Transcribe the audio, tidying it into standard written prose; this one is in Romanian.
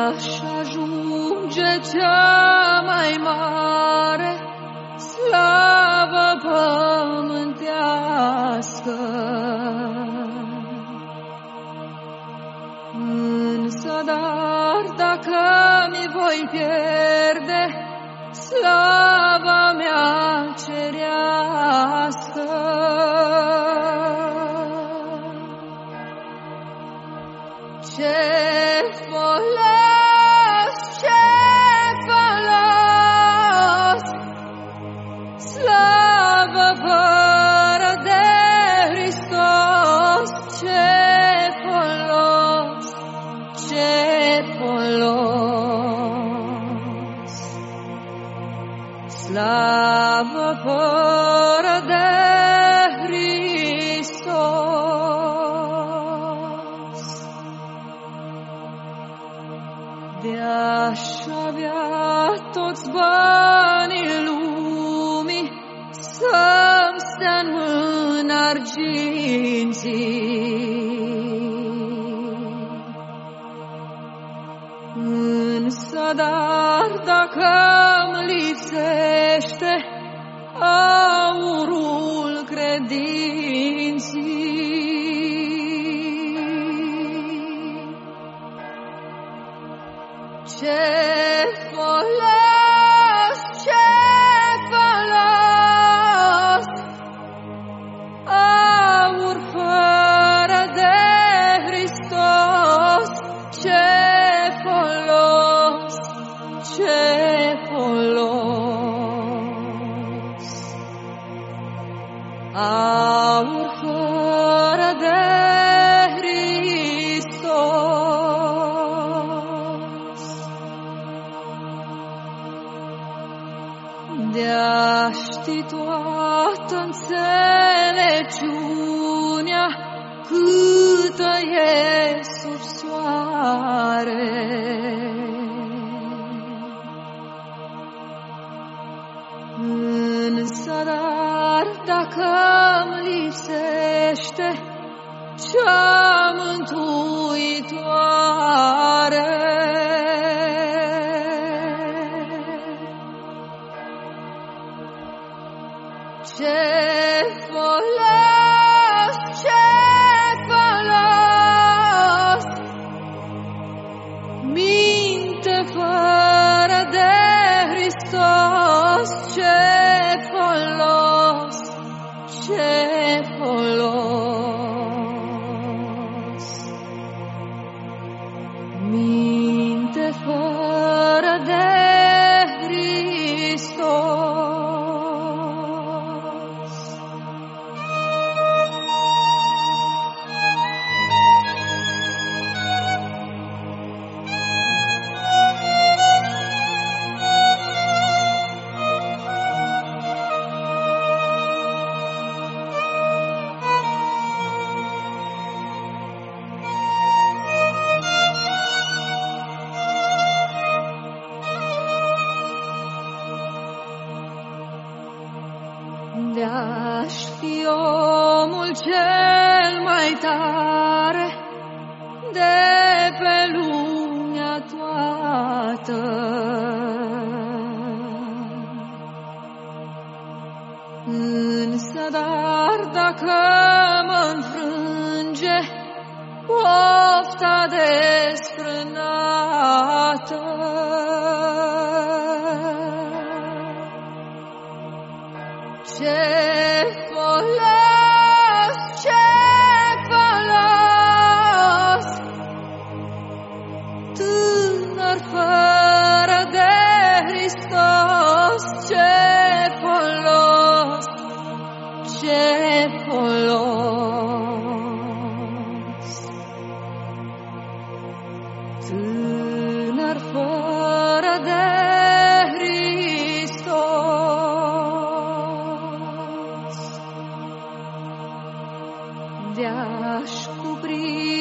De-aș ajunge cea mai mare slavă pământească, însă dar dacă mi voi pierde slava mea cerească, ce folos, ce folos, slavă fără de Hristos, ce folos, ce folos, slavă fără de Hristos. De-aș avea toți banii lumii să-mi stea în mână arginții, însă dar dacă-mi lipsește aurul credinții, ce folos, ce folos, aur fără de Hristos, ce folos, ce folos, aur fără de de-aș ști toată înțelepciunea câtă e sub soare, însă dar dacă-mi lipsește cea mântuitoare, ce folos, ce folos, minte fără de Hristos, ce folos, ce folos, minte fără de Hristos. De-aș fi omul cel mai tare de pe lumea toată, însă dar dacă mă înfrânge pofta desfrânată, ce folos, ce folos, tânăr fără de Hristos, ce folos, ce folos, tânăr fără de de-aș cuprinde